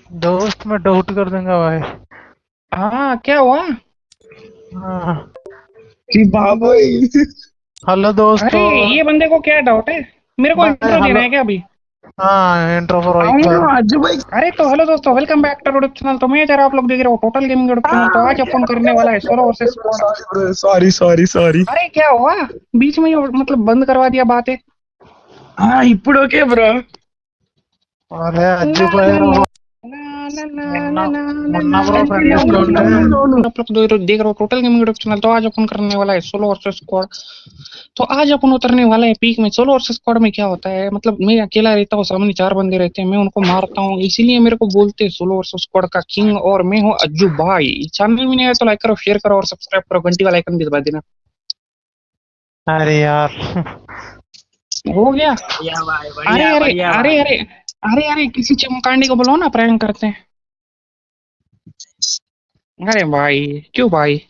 दोस्त में डाउट कर दूंगा भाई। हाँ क्या हुआ? हाँ। कि भाई हेलो अरे दोस्तों। ये बंदे को क्या डाउट है? मेरे को भाई इंट्रो देना हेलो। है क्या अभी? हाँ इंट्रो करो एक हाँ बार। अज्जू भाई। अरे तो हेलो दोस्तों, welcome back to YouTube channel. तो मैं जरा आप लोग देख रहे हो टोटल गेमिंग यूट्यूब चैनल। तो आज अपन करने वाला है solo versus squad. Sorry sorry sorry. अरे क्या हुआ? बीच में ही मतलब बंद करवा दिया बातें। हाँ ఇప్పుడు ఓకే బ్రో। अरे ना अज्जू भाई ना वो ना ना ना ना मुन्ना ना ना मुन्ना ना ब्रो फ्रेंड ना लिस्ट ना खोल ना ले। ना। आप लोग देख रहे हो टोटल गेमिंग यूट्यूब चैनल। तो आज अपन करने वाला है सोलो वर्सेस स्क्वाड। तो आज अपन उतरने वाला है पीक में। सोलो वर्सेस स्क्वाड में क्या होता है, मतलब मैं अकेला रहता हूँ, सामने चार बंदे रहते हैं, मैं उनको मारता हूँ, इसीलिए मेरे को बोलते हैं सोलो वर्सेस स्क्वाड का किंग। और मैं हूँ अज्जू भाई। चैनल में नहीं आया तो लाइक करो, शेयर करो और सब्सक्राइब करो, घंटी वाला आइकन भी दबा देना। अरे यार। हो गया। बढ़िया भाई अरे बढ़िया अरे बढ़िया अरे भाई। अरे अरे अरे किसी चमकांडी को बुलाओ ना, प्रैंक करते हैं। अरे भाई क्यों भाई?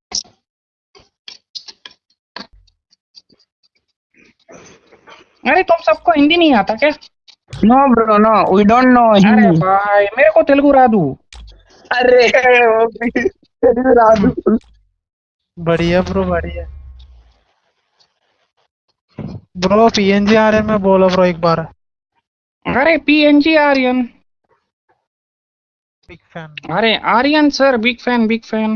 अरे तुम सबको हिंदी नहीं आता क्या? No bro no we don't know अरे हिंदी। भाई मेरे को तेलुगु रादू। अरे ओके तेरी राजू। बढ़िया ब्रो बढ़िया। ब्रो पीएनजी आ रहे में बोलो ब्रो एक बार। अरे पीएनजी आर्यन। Big fan. अरे Aryan sir, big fan big fan.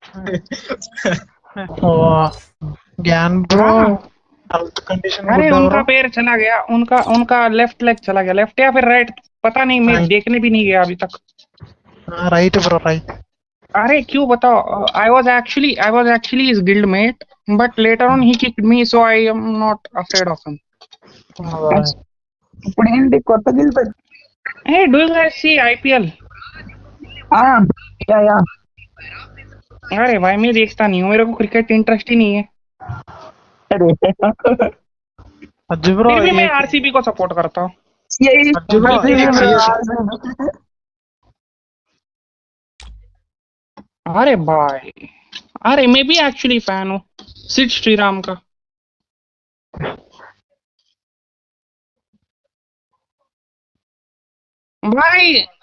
ओ ज्ञान ब्रो। हाँ। हेल्थ कंडीशन अरे गुड है उनका ब्रो। पैर चला गया, उनका उनका लेफ्ट लेग चला गया, लेफ्ट या फिर राइट। पता नहीं, मैं राइट। देखने भी नहीं गया अभी तक। हाँ राइट ब्रो राइट। अरे क्यों बताओ? I was actually his guild mate, but later on he kicked me, so I am not afraid of him. ఇప్పుడు ఏంటి కొత్త guild? Hey, do you guys see IPL? ఆ యా యా। अरे भाई मैं देखता नहीं हूँ, मेरे को क्रिकेट इंटरेस्ट ही नहीं है। अरे अज्जू ब्रो फिर भी मैं एक। आरसीबी को सपोर्ट करता हूँ। यही अज्जू ब्रो इसीलिए एक ब्रो चीज। आज। अरे भाई, अरे मैं भी एक्चुअली फैन हूँ सिड श्रीराम का। भाई